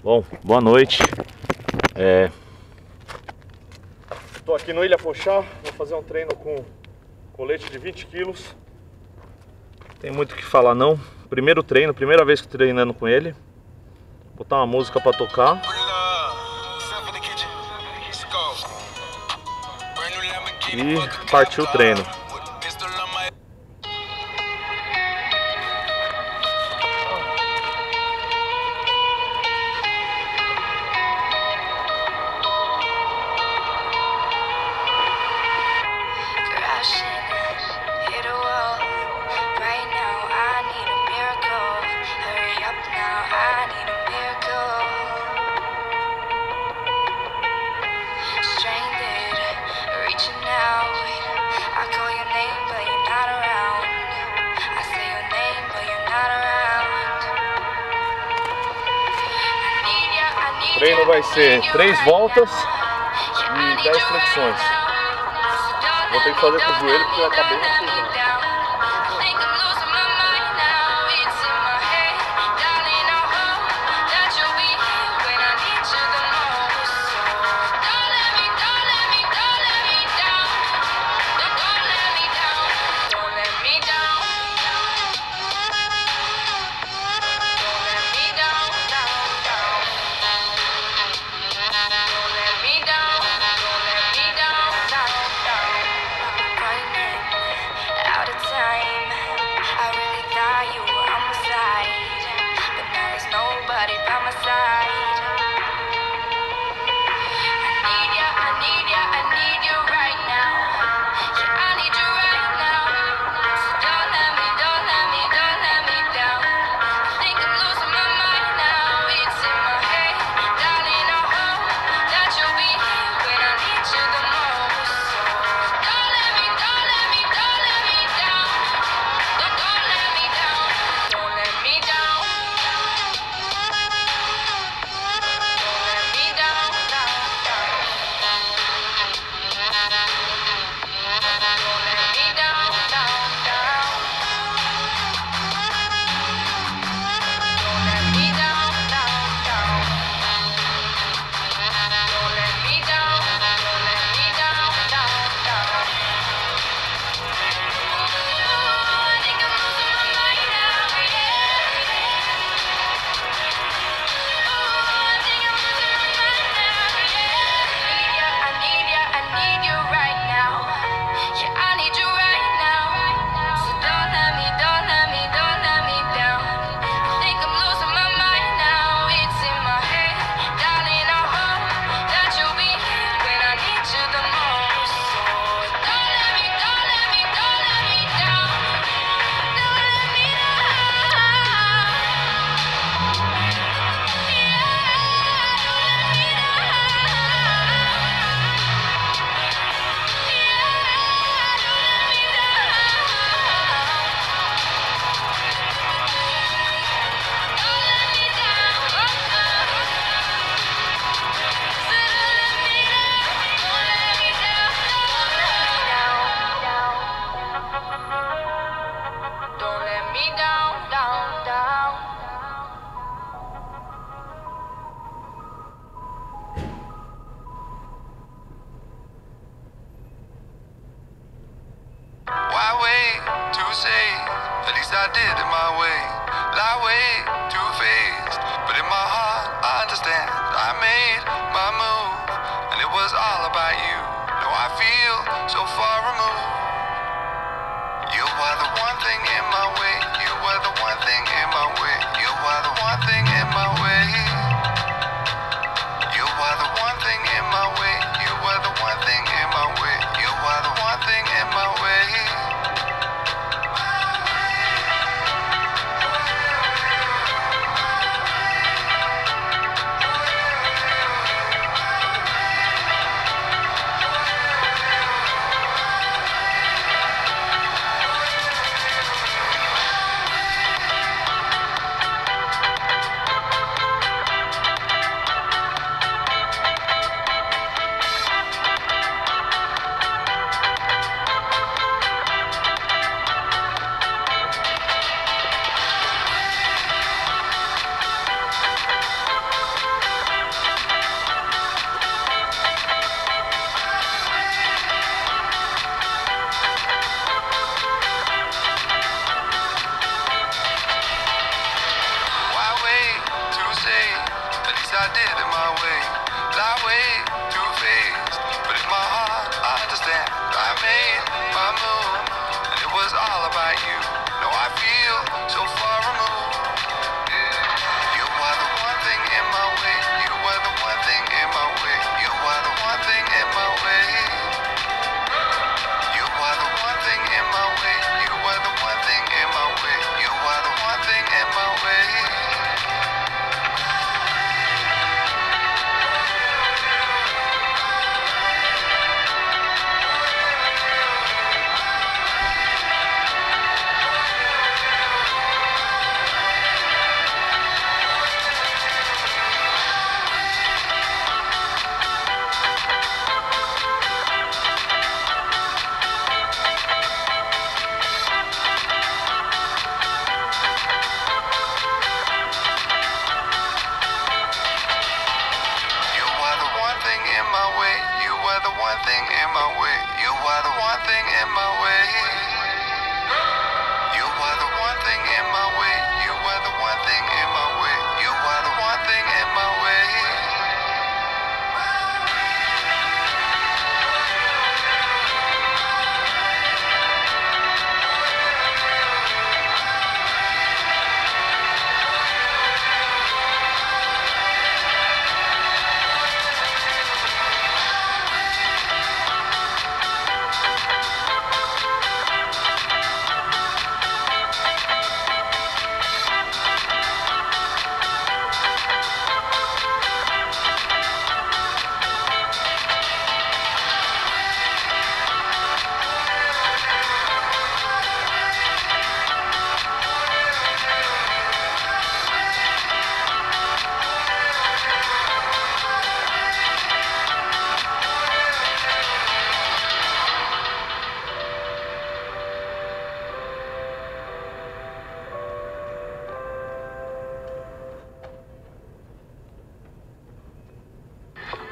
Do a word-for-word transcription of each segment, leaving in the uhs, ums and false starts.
Bom, boa noite. É... Tô aqui no Ilha Pochá, vou fazer um treino com colete de vinte quilos. Tem muito o que falar não. Primeiro treino, primeira vez que tô treinando com ele. Vou botar uma música pra tocar. E partiu o treino. O treino vai ser três voltas e dez flexões. Vou ter que fazer com o joelho porque vai estar bem pesado. At least I did it my way. Lie way too fast, but in my heart I understand. I made my move, and it was all about you. Now I feel so far removed. You were the one thing in my way. You were the one thing in my way. You were the one thing in my way. You were the one thing in my way. You were the one thing in my way. You were the one thing in my way.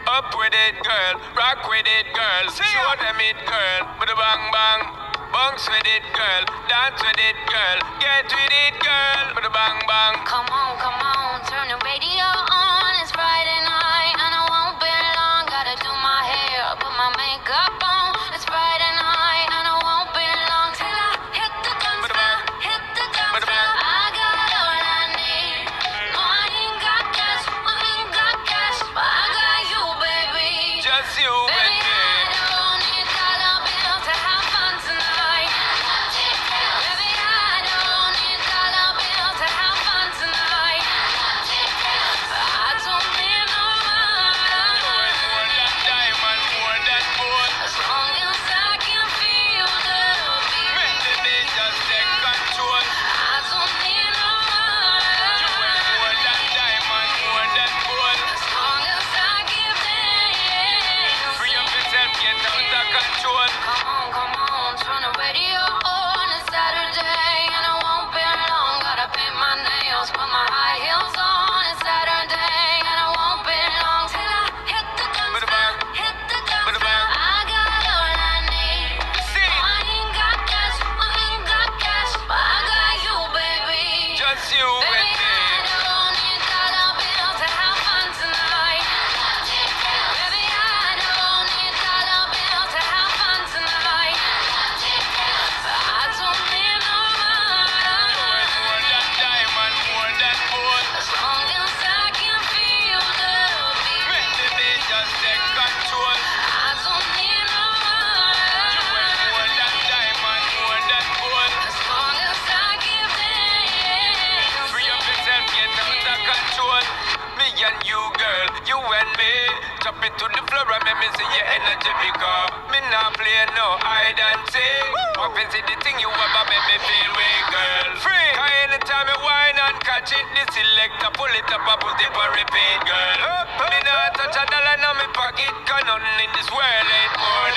Up with it, girl. Rock with it, girl. Show them it, girl. With a bang bang. Bounce with it, girl. Dance with it, girl. Get with it, girl. With a bang bang. Come on, come on, turn the radio on. It's Friday night and I won't be long. Gotta do my hair, put my makeup on. It's Friday night and I won't be long till I hit the dance floor, hit the dance floor. I got all I need. No, I ain't got cash, I ain't got cash, but I got you, baby. Just you, Baby, baby. I don't need dollar bills to have fun tonight. Baby, I don't need dollar bills to have fun tonight. I don't need no You money. ain't more than diamond, more than gold. As long as I can feel the beat. Make the day just take control. I don't need no You ain't money. more than diamond, more than gold. As long as I give dance. Free up yourself, get out of control. Come on, come on, turn the radio on. It's Saturday and I won't be long. Gotta paint my nails, put my high heels on. It's Saturday and I won't be long till I hit the dance floor, hit the dance floor. I got all I need. Sing. No, I ain't got cash, I ain't got cash, but I got you, baby. Just you Baby, with me. I don't need dollar bills to have fun tonight. Baby, I don't need dollar bills to have fun tonight. I don't need no You ain't money. more than diamond, more than gold. As long as I can feel the beat. Make the day just take control. I don't need no You ain't money. more than diamond, more than gold. As long as I give dance. Free up yourself, get out of control. Me and you, girl, you and me. Drop it to the floor and make me see your energy because me not play no hide and seek. Up and see the thing you have and make me feel way, girl. Free. Cause anytime you whine and catch it, the selector pull it up and put it on repeat, girl. Me not touch a dollar in my pocket, cause nothing in this world ain't more